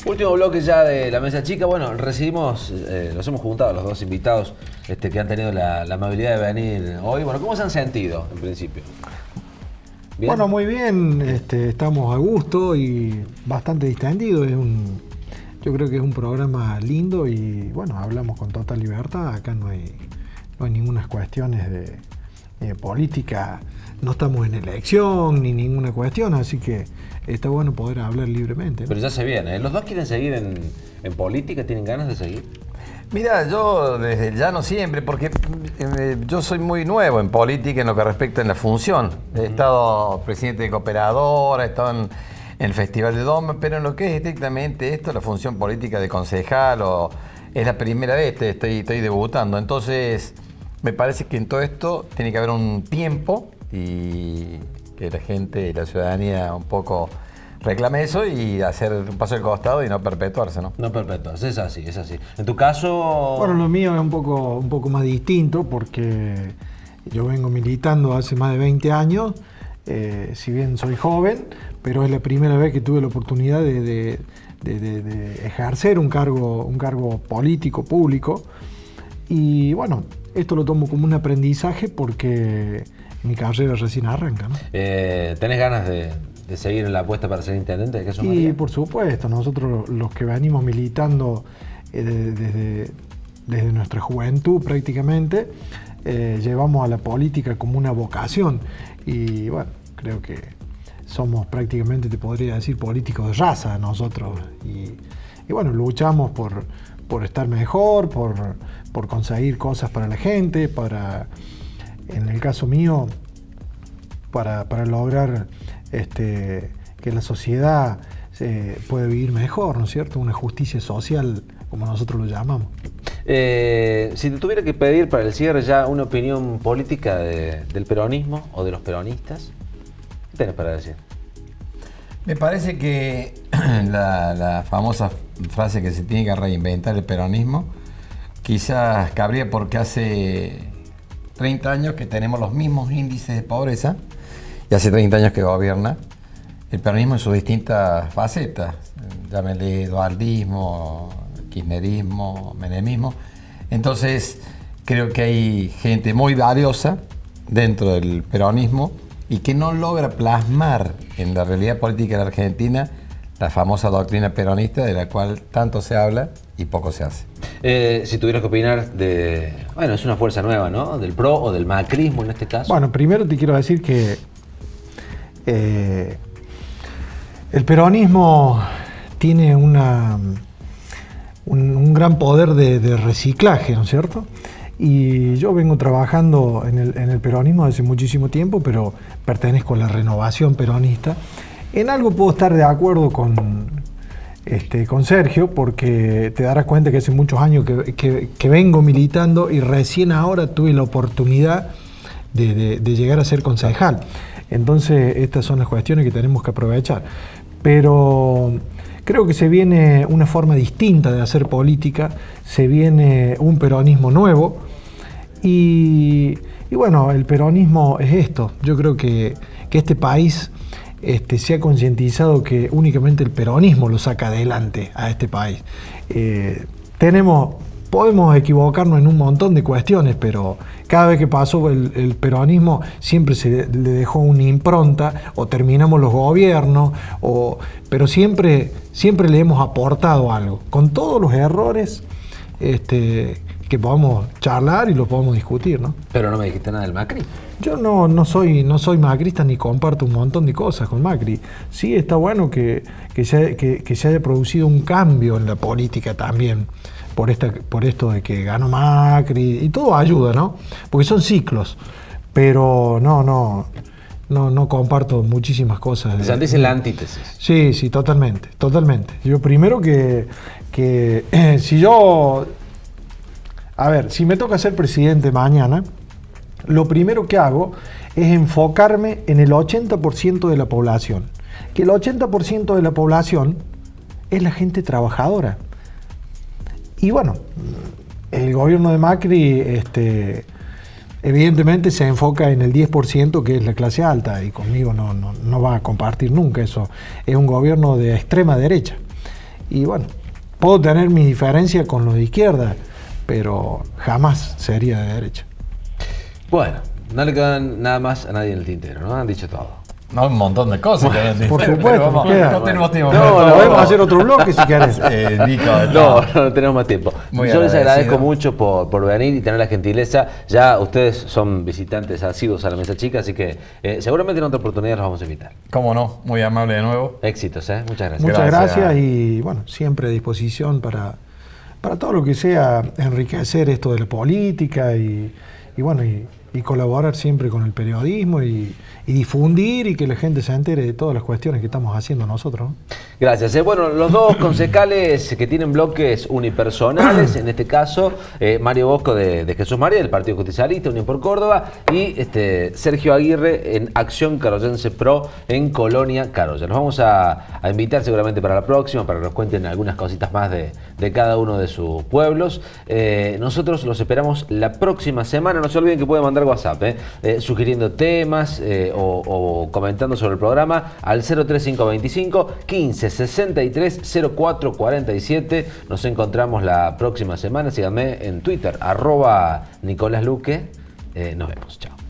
Último bloque ya de la mesa chica. Bueno, recibimos, los hemos juntado los dos invitados que han tenido la amabilidad de venir hoy. Bueno, ¿cómo se han sentido en principio? ¿Bien? Bueno, muy bien, estamos a gusto y bastante distendido. Yo creo que es un programa lindo y bueno, hablamos con total libertad. Acá no hay ninguna cuestiones de política, no estamos en elección ni ninguna cuestión, así que está bueno poder hablar libremente, ¿no? Pero ya se viene, ¿eh? ¿Los dos quieren seguir en política? ¿Tienen ganas de seguir? Mira, yo desde ya no siempre, porque yo soy muy nuevo en política en lo que respecta en la función. He estado presidente de Cooperadora, he estado en el Festival de Doma, pero en lo que es estrictamente esto, la función política de concejal, es la primera vez, estoy debutando. Entonces, me parece que en todo esto tiene que haber un tiempo y que la gente y la ciudadanía un poco reclame eso y hacer un paso al costado y no perpetuarse, ¿no? No perpetuarse, es así, es así. En tu caso... Bueno, lo mío es un poco más distinto porque yo vengo militando hace más de 20 años, si bien soy joven, pero es la primera vez que tuve la oportunidad de ejercer un cargo político, público. Y bueno, esto lo tomo como un aprendizaje porque mi carrera recién arranca, ¿no? ¿Tenés ganas de seguir en la apuesta para ser intendente de Jesús María? Y por supuesto, nosotros los que venimos militando desde nuestra juventud prácticamente, llevamos a la política como una vocación y bueno, creo que somos prácticamente, te podría decir, políticos de raza nosotros y bueno, luchamos por estar mejor, por conseguir cosas para la gente, en el caso mío, para lograr que la sociedad pueda vivir mejor, ¿no es cierto? Una justicia social, como nosotros lo llamamos. Si te tuviera que pedir para el cierre ya una opinión política del peronismo o de los peronistas, ¿qué tenés para decir? Me parece que la famosa frase que se tiene que reinventar el peronismo, quizás cabría porque hace 30 años que tenemos los mismos índices de pobreza y hace 30 años que gobierna el peronismo en sus distintas facetas, llámele dualdismo, kirchnerismo, menemismo. Entonces creo que hay gente muy valiosa dentro del peronismo y que no logra plasmar en la realidad política de la Argentina la famosa doctrina peronista de la cual tanto se habla y poco se hace. Si tuvieras que opinar bueno, es una fuerza nueva, ¿no? Del PRO o del macrismo en este caso. Bueno, primero te quiero decir que el peronismo tiene un gran poder de reciclaje, ¿no es cierto? Y yo vengo trabajando en el peronismo desde muchísimo tiempo, pero pertenezco a la renovación peronista. En algo puedo estar de acuerdo con Sergio, porque te darás cuenta que hace muchos años que vengo militando y recién ahora tuve la oportunidad de llegar a ser concejal. Entonces estas son las cuestiones que tenemos que aprovechar. Pero creo que se viene una forma distinta de hacer política, se viene un peronismo nuevo y bueno, el peronismo es esto. Yo creo que este país se ha concientizado que únicamente el peronismo lo saca adelante a este país. Podemos equivocarnos en un montón de cuestiones, pero cada vez que pasó el peronismo siempre se le dejó una impronta, o terminamos los gobiernos, pero siempre le hemos aportado algo, con todos los errores que podamos charlar y los podemos discutir, ¿no? Pero no me dijiste nada del Macri. Yo no soy macrista ni comparto un montón de cosas con Macri. Sí está bueno que se haya producido un cambio en la política también, por esto de que ganó Macri, y todo ayuda, ¿no? Porque son ciclos, pero no comparto muchísimas cosas. Se dice la antítesis. Sí, totalmente. Yo primero si me toca ser presidente mañana, lo primero que hago es enfocarme en el 80% de la población. Que el 80% de la población es la gente trabajadora. Y bueno, el gobierno de Macri evidentemente se enfoca en el 10% que es la clase alta, y conmigo no va a compartir nunca eso. Es un gobierno de extrema derecha. Y bueno, puedo tener mi diferencia con los de izquierda, pero jamás sería de derecha. Bueno, no le quedan nada más a nadie en el tintero, ¿no? Han dicho todo. No, un montón de cosas que hay. Por supuesto, no tenemos tiempo. No, Podemos hacer otro bloque si querés. Nico, No tenemos más tiempo. Muy Yo les agradecido. agradezco mucho por venir y tener la gentileza. Ya ustedes son visitantes asiduos a la Mesa Chica, así que seguramente en otra oportunidad los vamos a invitar. Cómo no, muy amable de nuevo. Éxitos, ¿eh? Muchas gracias. Muchas Gracias. gracias y bueno, siempre a disposición para todo lo que sea enriquecer esto de la política y bueno, y colaborar siempre con el periodismo y difundir y que la gente se entere de todas las cuestiones que estamos haciendo nosotros, ¿no? Gracias. Bueno, los dos concejales que tienen bloques unipersonales, en este caso, Mario Bosco de Jesús María, del Partido Justicialista, Unión por Córdoba, y Sergio Aguirre en Acción Carollense Pro en Colonia Carolla. Nos vamos a invitar seguramente para la próxima, para que nos cuenten algunas cositas más de cada uno de sus pueblos. Nosotros los esperamos la próxima semana. No se olviden que pueden mandar WhatsApp, sugiriendo temas o comentando sobre el programa al 03525 15 63 04 47. Nos encontramos la próxima semana. Síganme en Twitter, @Nicolás Luque. Nos vemos. Chao.